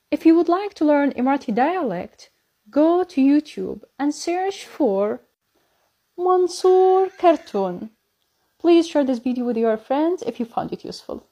If you would like to learn Emirati dialect, go to YouTube and search for Mansour Cartoon. Please share this video with your friends if you found it useful.